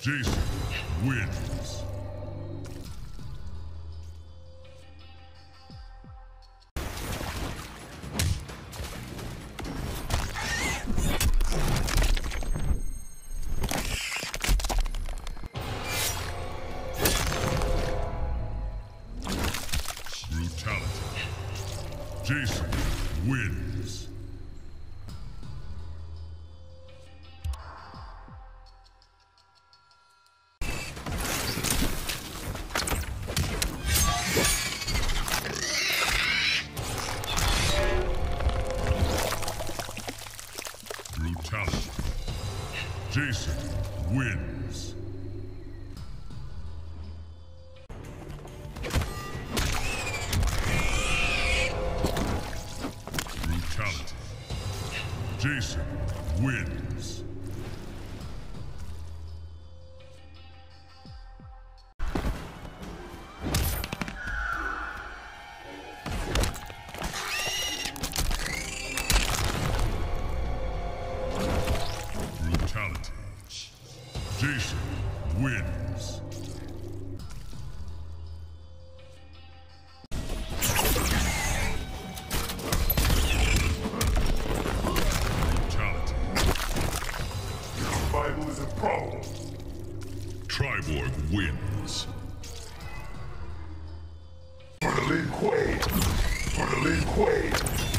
Jason wins. Brutality. Jason wins. Brutality. Jason wins. Brutality. Jason wins. Brutality. Jason wins. Brutality. Survival is a problem. Triborg wins. For the Lin Kuei. For the Lin Kuei.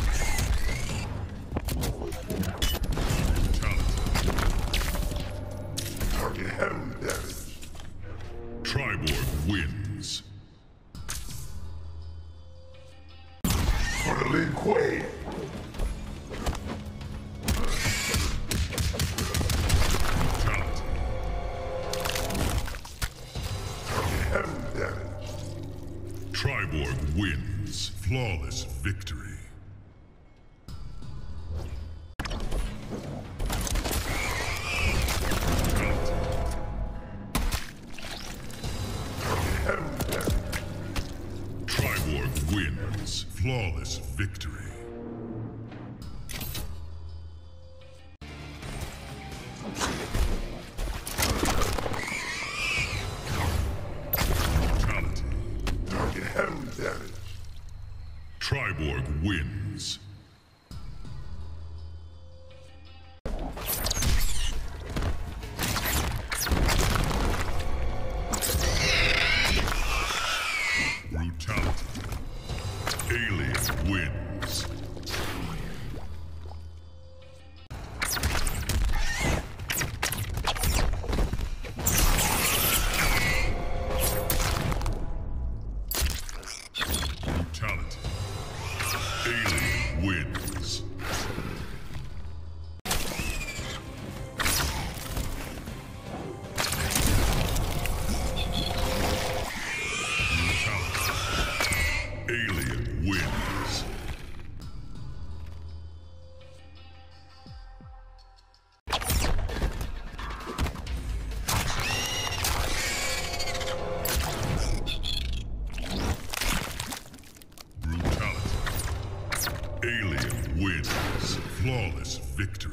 Brutality. Target heavily damaged. Triborg wins. For the Lin Kuei. Brutality. Target heavily damaged. Triborg wins. Flawless victory. Brutality. Target heavily damaged. Triborg wins. Flawless victory. Brutality. Target heavily damaged. Triborg wins. Brutality. Alien wins. Brutality. Alien wins. Brutality. Alien wins. Brutality. Alien wins. Flawless victory.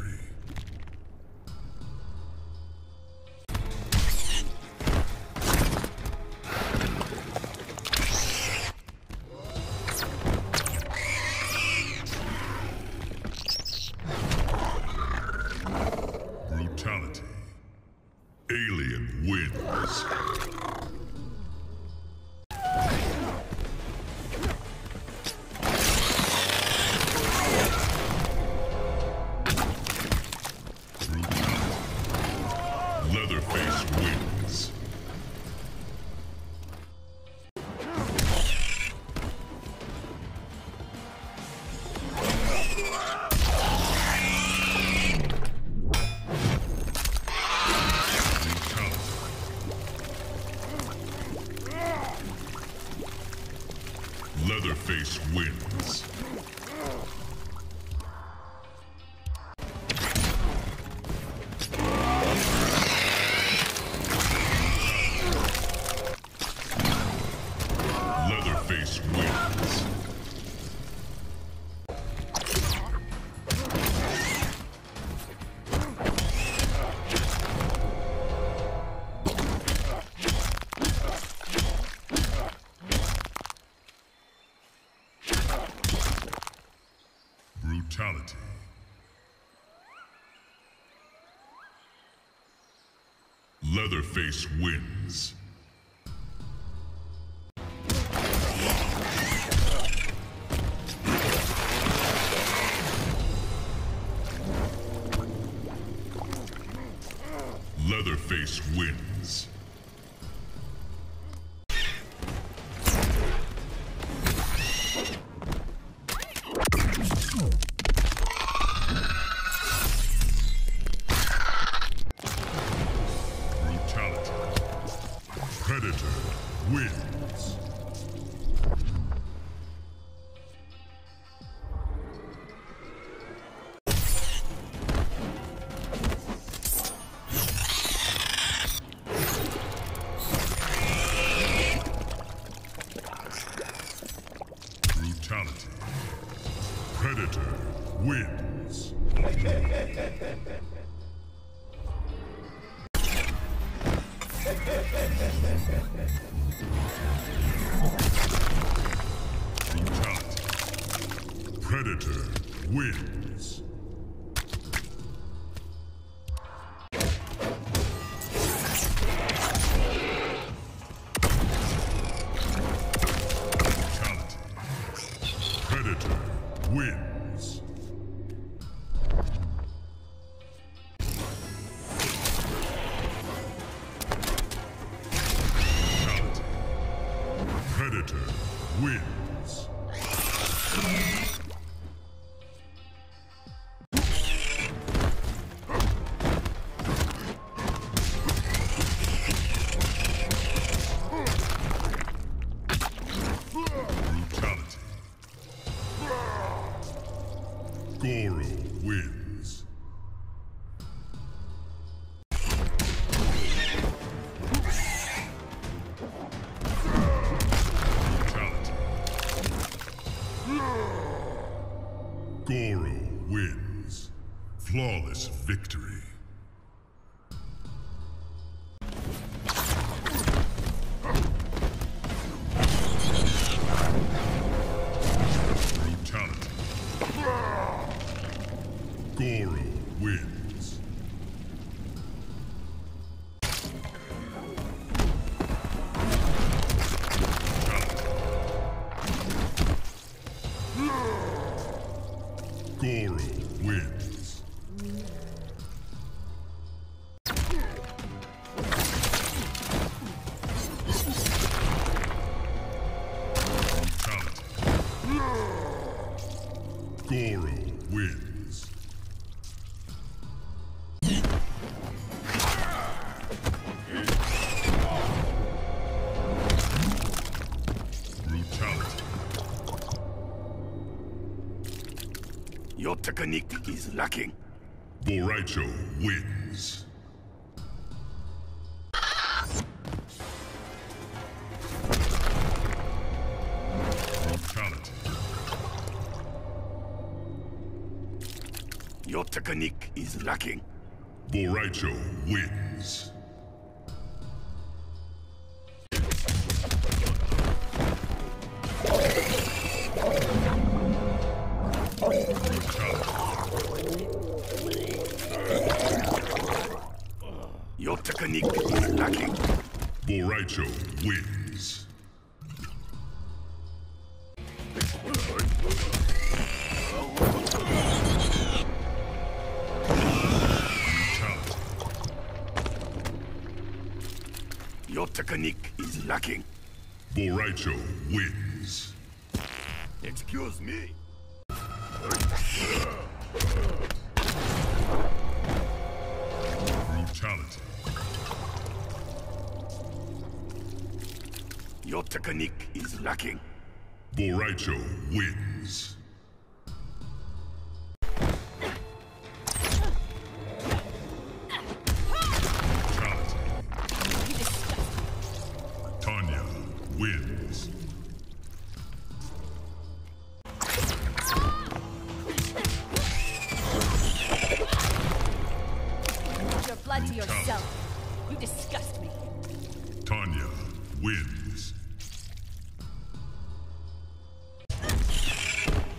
Brutality. Alien wins. Brutality. Leatherface wins. Leatherface wins. Leatherface wins. Brutality. Leatherface wins. Leatherface wins. Brutality. Predator wins. Brutality. Predator wins. Brutality. Predator wins. Brutality. Predator wins. Brutality. Predator wins. Brutality. Goro wins. Brutality. Goro wins. Flawless victory. Brutality. Goro wins. Goro wins. Brutality. Goro wins. Brutality. Your technique is lacking. Boraicho wins. Brutality. Your technique is lacking. Boraicho wins. Your technique is lacking. Boraicho wins. Brutality. Your technique is lacking. Boraicho wins. Excuse me. Brutality. Your technique is lacking. Boraicho wins. Brutality. Tanya wins. Your blood to yourself. You disgust me. Tanya wins.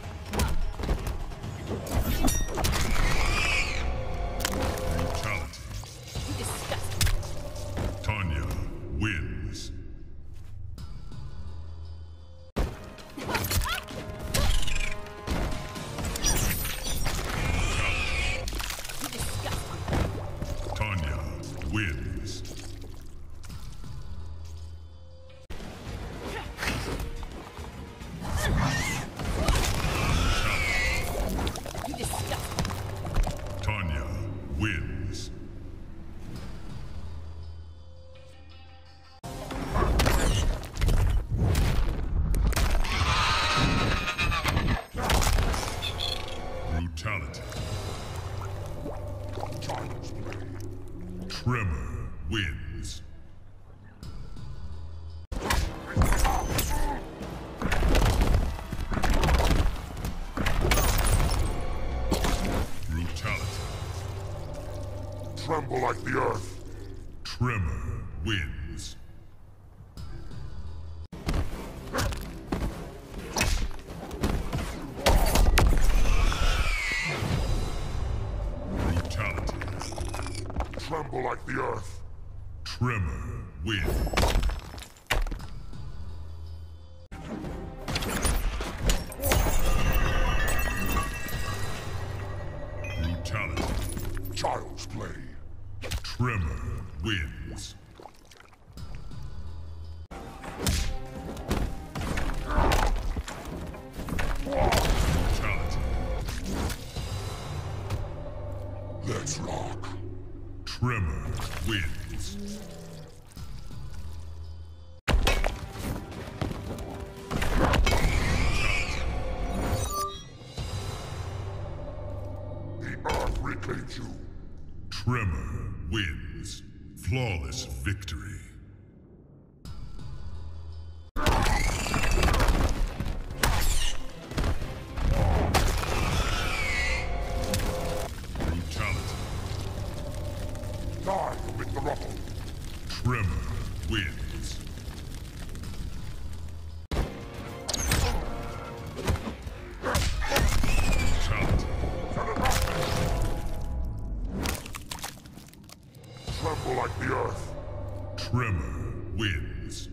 Tremor wins. Brutality. Tremble like the earth. Tremor wins. Brutality. Tremble like the earth. Tremor wins. Brutality. Child's play. Tremor wins. Brutality. Let's rock. Tremor wins. The earth reclaims you. Tremor wins. Flawless victory. Brutality. Die amid the rubble. Tremor wins. Brutality. Tremble like the earth. Tremor wins.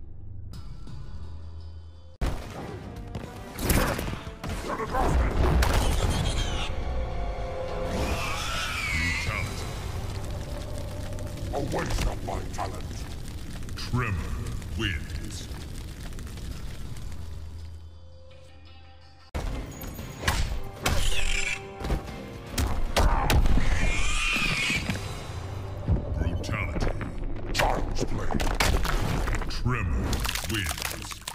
Brutality. A waste of my talent. Tremor wins. Brutality. Child's play. Tremor wins.